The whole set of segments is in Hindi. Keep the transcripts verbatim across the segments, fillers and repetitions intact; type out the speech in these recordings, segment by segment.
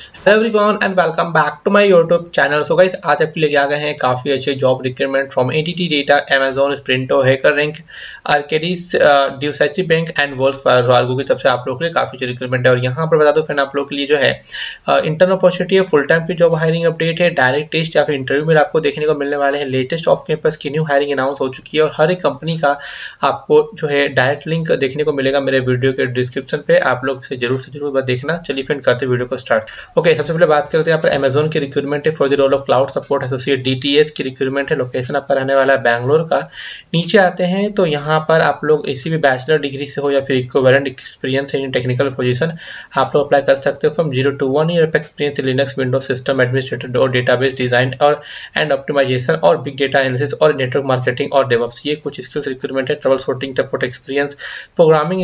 Hello everyone and welcome back to my YouTube channel. So guys, आज आपके लिए आ गए हैं काफ़ी अच्छे job requirement from NTT Data, Amazon, Sprinto, Hacker Rank, Arcadis, Deutsche bank and Wells Fargo की तरफ से आप लोगों के लिए काफ़ी अच्छे रिक्वायरमेंट है। और यहाँ पर बता दो फ्रेंड, आप लोग के लिए जो है इंटर्न अपॉर्चुनिटी है, फुल टाइम की जॉब हायरिंग अपडेट है, डायरेक्ट टेस्ट या फिर इंटरव्यू में आपको देखने को मिलने वाले हैं। लेटेस्ट ऑफ कैंपस की न्यू हायरिंग अनाउंस हो चुकी है और हर एक कंपनी का आपको जो है डायरेक्ट लिंक देखने को मिलेगा मेरे वीडियो के डिस्क्रिप्शन पे। आप लोग से जरूर से जरूर देखना। चलिए फ्रेंड, करते वीडियो को स्टार्ट। ओके, सबसे पहले बात करते हैं यहाँ पर अमेजोन की रिक्रूटमेंट है for the role of cloud support associate DTS की रिक्रूटमेंट है। लोकेशन आपका रहने वाला है बैंगलोर का। नीचे आते हैं तो यहाँ पर आप लोग किसी भी बैचलर डिग्री से हो या फिर इक्विवेलेंट एक्सपीरियंस है इन टेक्निकल पोजीशन, आप लोग अप्लाई कर सकते हो। From zero to one year experience in Linux, Windows system administrator और डेटाबेस डिजाइन और एंड ऑप्टिमाइजेशन और बिग डेटा एनालिसिस और नेटवर्क मार्केटिंग और डेवऑप्स, ये कुछ स्किल्स रिक्रूटमेंट है। Troubleshooting, support experience, programming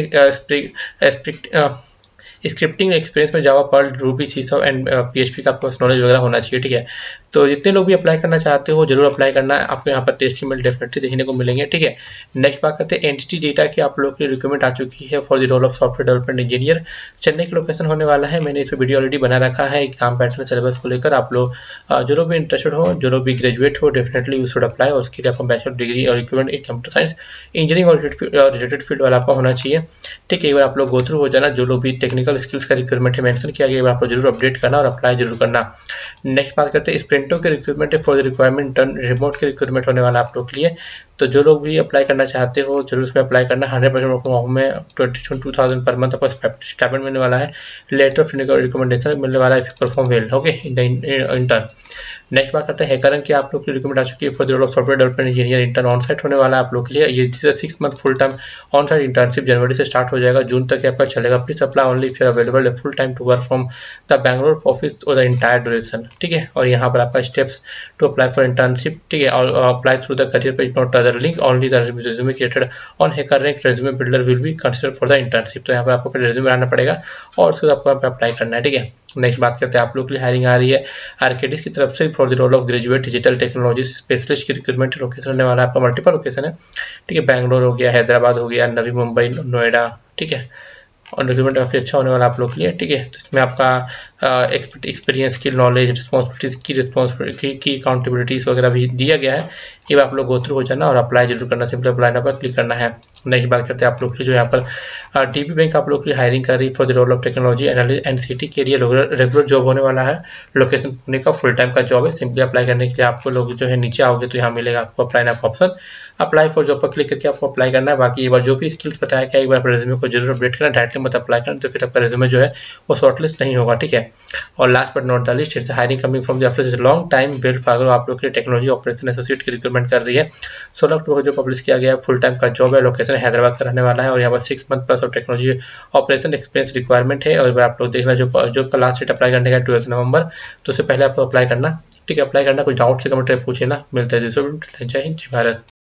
expecting scripting experience में Java, Perl, Ruby, C sharp and PHP का आपको नॉलेज वगैरह होना चाहिए। ठीक है, तो जितने लोग भी अप्लाई करना चाहते हो जरूर अप्लाई करना है। आपको यहाँ पर टेस्ट ईमेल डेफिनेटली देखने को मिलेंगे। ठीक है, नेक्स्ट बात करते हैं एनटीटी डेटा की। आप लोग की रिक्वायरमेंट आ चुकी है for the role of software development engineer. Chennai का लोकेशन होने वाला है। मैंने इस पर वीडियो ऑलरेडी बना रखा है एग्जाम पैटर्न सिलेबस को लेकर। आप लोग जो लोग भी इंटरेस्टेड हो, जो लोग भी ग्रेजुएट हो, डेफिनेटली यू शुड अप्लाई। और उसके लिए आपको बैचलर डिग्री और equivalent in computer science, engineering और रिलेटेड फील्ड वाला आपका होना चाहिए। ठीक है, एक बार आप लोग गो थ्रू हो जाना। जो लोग भी टेक्निकल स्किल्स का रिक्वायरमेंट मेंशन किया गया, आपको जरूर अपडेट करना और अप्लाई जरूर करना। नेक्स्ट बात करते हैं स्प्रिंटो के recruitment for the requirement turn remote के रिक्रूटमेंट होने वाला आप लोग के लिए। तो जो लोग भी अप्लाई करना चाहते हो जरूर उसमें अप्लाई करना। हंड्रेड परसेंट में twenty two thousand per month आपको स्टाइपेंड मिलने वाला है। लेटर ऑफ रिकमेंडेशन मिलने वाला है if you perform well. Okay, in the intern. Next बात करते हैं हैकर की। आप लोग की रिक्रूटमेंट आ चुकी है for the role of software development engineer. Intern on site होने वाला है आप लोग के लिए। ये six month full time on site internship जनवरी से स्टार्ट हो जाएगा, जून तक आपका चलेगा। Please apply only if you are available full time to work from the Bangalore office और द इंटायर ड्यूरेशन। ठीक है, और यहाँ पर आपका steps to apply for internship. ठीक है, और apply through the career page, not other link, only the resume created on hacker rank resume builder will be considered for the internship। तो यहाँ पर आपको रेज्यूमे बनाना पड़ेगा और उसको आपको अप्लाई करना है। ठीक है, नेक्स्ट बात करते हैं आप लोग के लिए हायरिंग आ रही है आर्केडिस की तरफ से for the role of graduate digital technology specialist की रिक्रूटमेंट। लोकेशन होने वाला है आपका मल्टीपल लोकेशन है। ठीक है, बैंगलोर हो गया, हैदराबाद हो गया, नवी मुंबई, नोएडा। ठीक है, और रिक्रूटमेंट काफ़ी अच्छा होने वाला आप लोग के लिए। ठीक है, तो इसमें आपका एक्सपीरियंस, स्किल, नॉलेज, रिस्पॉन्सिबिलिटीज की रिस्पॉन्सिबिलिटी की अकाउंटेबिलिटीज वगैरह भी दिया गया है। ये बार आप लोग गो थ्रू हो जाना और अप्लाई जरूर करना। सिंपल अप्लाई ना पर क्लिक करना है। नेक्स्ट बात करते हैं आप लोग के लिए जो यहाँ पर डीबी बैंक आप लोग के लिए हायरिंग कर रही है for the role of technology analyst and city के लिए रेगुलर जॉब होने वाला है। लोकेशन पुणे का फुल टाइम का जॉब है। सिंपली अप्लाई करने के लिए आपको लोग जो है नीचे आओगे तो यहाँ मिलेगा आपको apply now option. Apply for job पर क्लिक करके आपको अप्लाई करना है। बाकी एक बार जो भी स्किल्स बताया गया एक बार अपने रेज्यूमे को जरूर अपडेट करना, डायरेक्टली मत अप्लाई करना, तो फिर आपका रेज्यूमे जो है वो शॉर्टलिस्ट नहीं होगा। ठीक है, और last but not the least, it's hiring coming from the office long time Wells Fargo आप लोग के टेक्नोलॉजी ऑपरेशन एसोसिएट की रिक्रूटमेंट कर रही है। सोलह अक्टूबर को जो पब्लिश किया गया है, फुल टाइम का जॉब है। लोकेशन हैदराबाद का रहने वाला है और यहाँ पर six month plus of technology operation experience requirement है। और आप लोग देखना जो जॉब का लास्ट डेट अप्लाई करने का ट्वेल्थ नवंबर, तो उससे पहले आपको अप्लाई करना। ठीक है, अप्लाई करना। कोई डाउट से कमेंट पूछे ना। मिलता है जय हिंद, जय भारत।